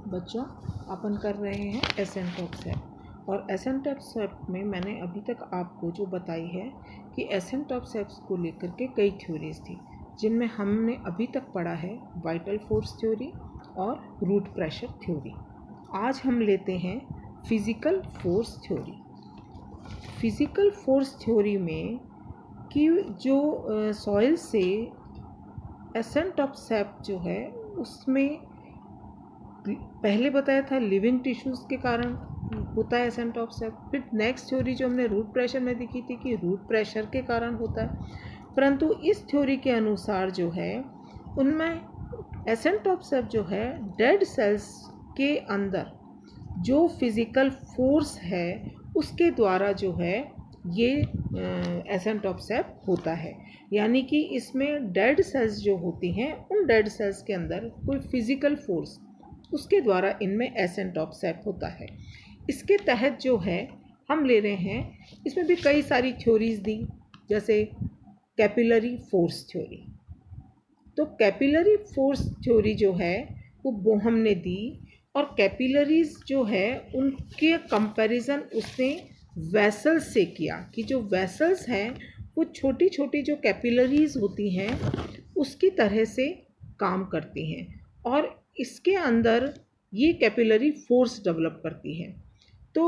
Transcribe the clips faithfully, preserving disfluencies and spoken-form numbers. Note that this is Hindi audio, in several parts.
बच्चों, अपन कर रहे हैं एसेंटोप और एसेंटोप में मैंने अभी तक आपको जो बताई है कि एसेंटोप को लेकर के कई थ्योरीज थी, जिनमें हमने अभी तक पढ़ा है वाइटल फोर्स थ्योरी और रूट प्रेशर थ्योरी। आज हम लेते हैं physical force theory. Physical force theory में कि जो सॉइल से एसेंटोप जो है उसमें पहले बताया था लिविंग टिश्यूज़ के कारण होता है एसेंटोप। फिर नेक्स्ट थ्योरी जो हमने रूट प्रेशर में देखी थी कि रूट प्रेशर के कारण होता है, परंतु इस थ्योरी के अनुसार जो है उनमें एसेंटोप जो है डेड सेल्स के अंदर जो फिज़िकल फोर्स है उसके द्वारा जो है ये एसेंटोप होता है। यानी कि इसमें डेड सेल्स जो होती हैं उन डेड सेल्स के अंदर कोई फिज़िकल फोर्स उसके द्वारा इनमें एसेंटोप होता है। इसके तहत जो है हम ले रहे हैं, इसमें भी कई सारी थ्योरीज दी, जैसे कैपिलरी फोर्स थ्योरी। तो कैपिलरी फोर्स थ्योरी जो है वो बोहम ने दी और कैपिलरीज जो है उनके कंपैरिजन उसने वेसल्स से किया कि जो वेसल्स हैं वो छोटी छोटी जो कैपिलरीज होती हैं उसकी तरह से काम करती हैं और इसके अंदर ये कैपिलरी फोर्स डेवलप करती है। तो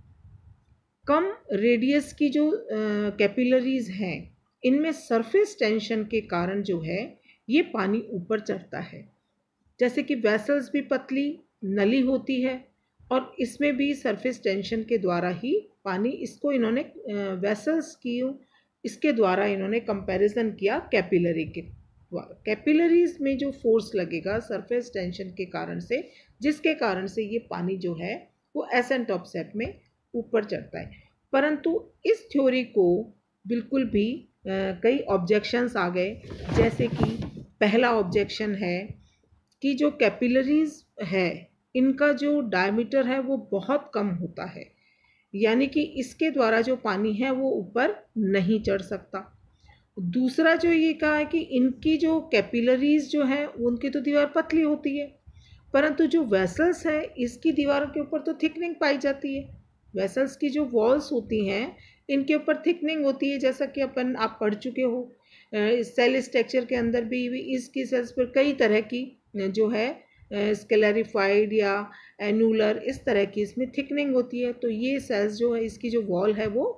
कम रेडियस की जो कैपिलरीज हैं इनमें सरफेस टेंशन के कारण जो है ये पानी ऊपर चढ़ता है। जैसे कि वेसल्स भी पतली नली होती है और इसमें भी सरफेस टेंशन के द्वारा ही पानी, इसको इन्होंने वेसल्स की इसके द्वारा इन्होंने कंपैरिजन किया कैपिलरी के द्वारा। कैपिलरीज में जो फोर्स लगेगा सरफेस टेंशन के कारण से, जिसके कारण से ये पानी जो है वो एसेंटोप में ऊपर चढ़ता है। परंतु इस थ्योरी को बिल्कुल भी आ, कई ऑब्जेक्शंस आ गए। जैसे कि पहला ऑब्जेक्शन है कि जो कैपिलरीज है इनका जो डायमीटर है वो बहुत कम होता है, यानी कि इसके द्वारा जो पानी है वो ऊपर नहीं चढ़ सकता। दूसरा जो ये कहा है कि इनकी जो कैपिलरीज जो है उनकी तो दीवार पतली होती है, परंतु जो वेसल्स है इसकी दीवारों के ऊपर तो थिकनिंग पाई जाती है। वेसल्स की जो वॉल्स होती हैं इनके ऊपर थिकनिंग होती है, जैसा कि अपन आप पढ़ चुके हो सेल स्ट्रक्चर के अंदर भी इसकी सेल्स पर कई तरह की जो है स्केलेरिफाइड या एनुलर इस तरह की इसमें थिकनिंग होती है। तो ये सेल्स जो है इसकी जो वॉल है वो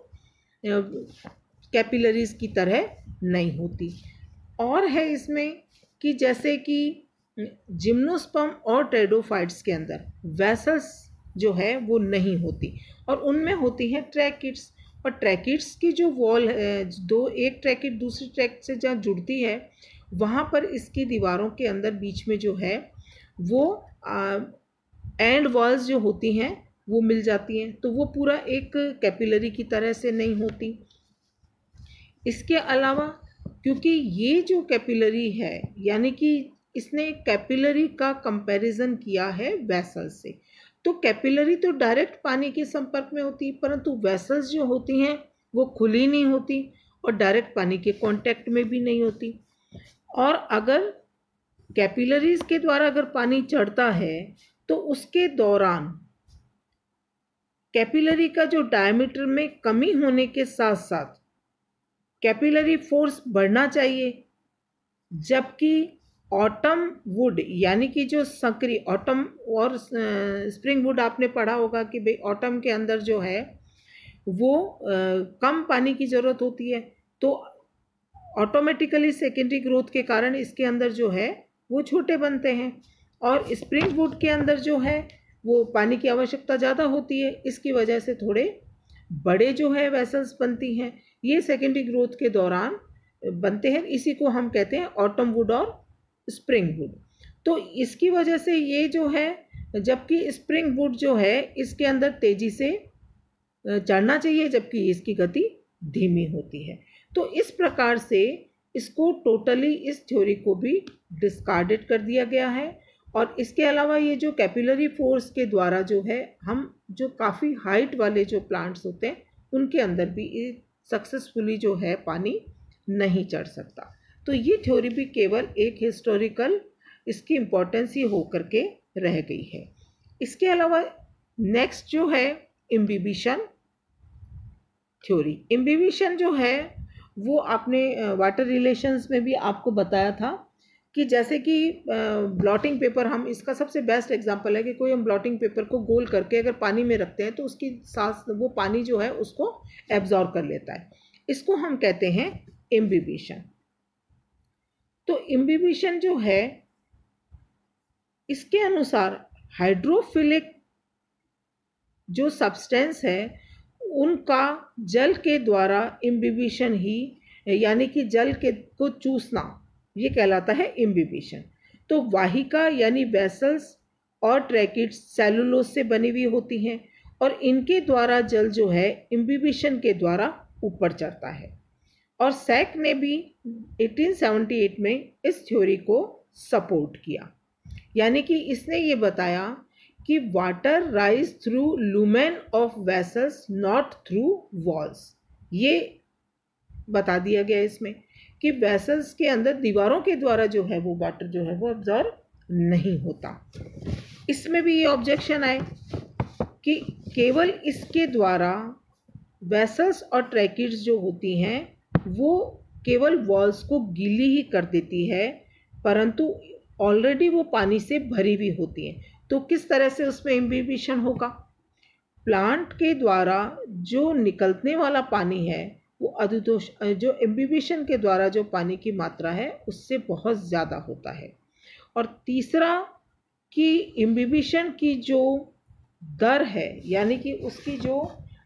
कैपिलरीज की तरह नहीं होती। और है इसमें कि जैसे कि जिम्नोस्पर्म और टेरिडोफाइट्स के अंदर वेसल्स जो है वो नहीं होती और उनमें होती हैं ट्रैकिड्स। और ट्रैकिड्स की जो वॉल है, दो एक ट्रैकिड दूसरी ट्रैक से जहाँ जुड़ती है वहाँ पर इसकी दीवारों के अंदर बीच में जो है वो एंड वॉल्स जो होती हैं वो मिल जाती हैं, तो वो पूरा एक कैपिलरी की तरह से नहीं होती। इसके अलावा क्योंकि ये जो कैपिलरी है, यानी कि इसने कैपिलरी का कंपैरिजन किया है वेसल से, तो कैपिलरी तो डायरेक्ट पानी के संपर्क में होती है, परंतु वेसल्स जो होती हैं वो खुली नहीं होती और डायरेक्ट पानी के कांटेक्ट में भी नहीं होती। और अगर कैपिलरीज के द्वारा अगर पानी चढ़ता है तो उसके दौरान कैपिलरी का जो डायमीटर में कमी होने के साथ साथ कैपिलरी फोर्स बढ़ना चाहिए, जबकि ऑटम वुड यानी कि जो संकरी ऑटम और स्प्रिंग वुड आपने पढ़ा होगा कि भाई ऑटम के अंदर जो है वो आ, कम पानी की ज़रूरत होती है, तो ऑटोमेटिकली सेकेंडरी ग्रोथ के कारण इसके अंदर जो है वो छोटे बनते हैं और स्प्रिंग वुड के अंदर जो है वो पानी की आवश्यकता ज़्यादा होती है, इसकी वजह से थोड़े बड़े जो है वेसल्स बनती हैं। ये सेकेंडरी ग्रोथ के दौरान बनते हैं, इसी को हम कहते हैं ऑटम वुड और स्प्रिंग वुड। तो इसकी वजह से ये जो है, जबकि स्प्रिंग वुड जो है इसके अंदर तेज़ी से चढ़ना चाहिए जबकि इसकी गति धीमी होती है। तो इस प्रकार से इसको टोटली इस थ्योरी को भी डिस्कार्डेड कर दिया गया है। और इसके अलावा ये जो कैपिलरी फोर्स के द्वारा जो है हम जो काफ़ी हाइट वाले जो प्लांट्स होते हैं उनके अंदर भी सक्सेसफुली जो है पानी नहीं चढ़ सकता। तो ये थ्योरी भी केवल एक हिस्टोरिकल इसकी इम्पोर्टेंस ही होकर के रह गई है। इसके अलावा नेक्स्ट जो है इम्बिबिशन थ्योरी। इम्बिबिशन जो है वो आपने वाटर रिलेशंस में भी आपको बताया था कि जैसे कि ब्लॉटिंग पेपर, हम इसका सबसे बेस्ट एग्जांपल है कि कोई हम ब्लॉटिंग पेपर को गोल करके अगर पानी में रखते हैं तो उसकी सांस, वो पानी जो है उसको एब्जॉर्ब कर लेता है। इसको हम कहते हैं इम्बिबिशन। तो इम्बिबिशन जो है, इसके अनुसार हाइड्रोफिलिक जो सब्सटेंस है उनका जल के द्वारा इम्बिबिशन ही, यानी कि जल के को चूसना, ये कहलाता है इम्बिबिशन। तो वाहिका यानी वेसल्स और ट्रैकिड्स सेलुलोज से बनी हुई होती हैं और इनके द्वारा जल जो है इम्बिबिशन के द्वारा ऊपर चढ़ता है। और सैक ने भी अठारह सौ अठहत्तर में इस थ्योरी को सपोर्ट किया, यानी कि इसने ये बताया कि water rise through lumen of vessels not through walls. ये बता दिया गया इसमें कि वेसल्स के अंदर दीवारों के द्वारा जो है वो वाटर जो है वो अब्जॉर्ब नहीं होता। इसमें भी ये ऑब्जेक्शन आए कि केवल इसके द्वारा वेसल्स और ट्रैकिड्स जो होती हैं वो केवल वॉल्स को गीली ही कर देती है, परंतु ऑलरेडी वो पानी से भरी हुई होती हैं। तो किस तरह से उसमें इम्बिबिशन होगा? प्लांट के द्वारा जो निकलने वाला पानी है वो अधिदोष, जो इम्बिबिशन के द्वारा जो पानी की मात्रा है उससे बहुत ज़्यादा होता है। और तीसरा कि इम्बिबिशन की जो दर है, यानी कि उसकी जो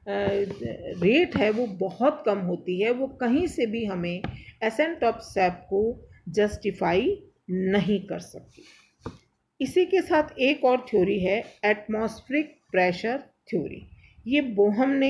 रेट है वो बहुत कम होती है, वो कहीं से भी हमें एसेंट ऑफ सैप को जस्टिफाई नहीं कर सकती। इसी के साथ एक और थ्योरी है एटमॉस्फेरिक प्रेशर थ्योरी। ये बोहम ने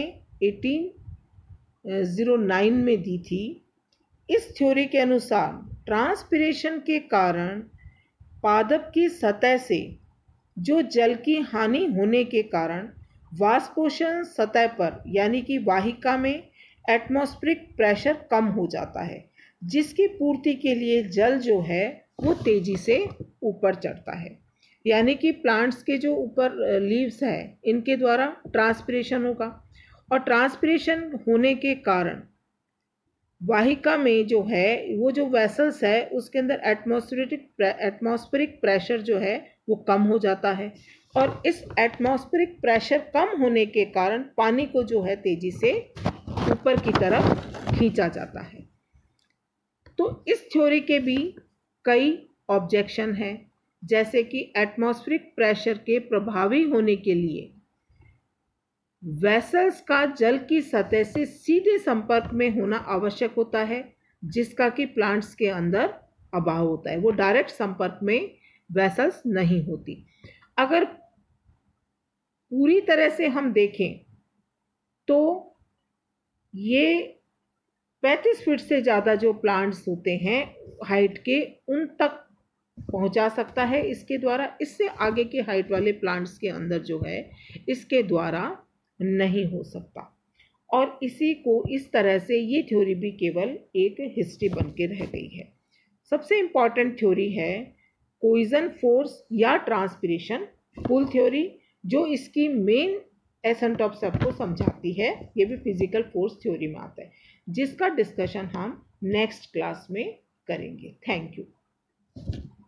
अठारह सौ नौ में दी थी। इस थ्योरी के अनुसार ट्रांसपिरेशन के कारण पादप की सतह से जो जल की हानि होने के कारण वाष्पोषण सतह पर, यानी कि वाहिका में एटमॉस्फेरिक प्रेशर कम हो जाता है, जिसकी पूर्ति के लिए जल जो है वो तेजी से ऊपर चढ़ता है। यानी कि प्लांट्स के जो ऊपर लीव्स है इनके द्वारा ट्रांसपिरेशन होगा और ट्रांसपिरेशन होने के कारण वाहिका में जो है वो जो वेसल्स है उसके अंदर एटमॉस्फेरिक एटमॉस्फेरिक प्रेशर जो है वो कम हो जाता है और इस एटमॉस्फेरिक प्रेशर कम होने के कारण पानी को जो है तेजी से ऊपर की तरफ खींचा जाता है। तो इस थ्योरी के भी कई ऑब्जेक्शन हैं, जैसे कि एटमॉस्फेरिक प्रेशर के प्रभावी होने के लिए वेसल्स का जल की सतह से सीधे संपर्क में होना आवश्यक होता है, जिसका कि प्लांट्स के अंदर अभाव होता है। वो डायरेक्ट संपर्क में वेसल्स नहीं होती। अगर पूरी तरह से हम देखें तो ये पैंतीस फीट से ज़्यादा जो प्लांट्स होते हैं हाइट के, उन तक पहुंचा सकता है इसके द्वारा। इससे आगे के हाइट वाले प्लांट्स के अंदर जो है इसके द्वारा नहीं हो सकता। और इसी को इस तरह से ये थ्योरी भी केवल एक हिस्ट्री बन के रह गई है। सबसे इम्पॉर्टेंट थ्योरी है कोइजन फोर्स या ट्रांसपिरेशन पुल थ्योरी, जो इसकी मेन एसेंट ऑफ सब को समझाती है। ये भी फिजिकल फोर्स थ्योरी में आता है, जिसका डिस्कशन हम नेक्स्ट क्लास में करेंगे। Thank you.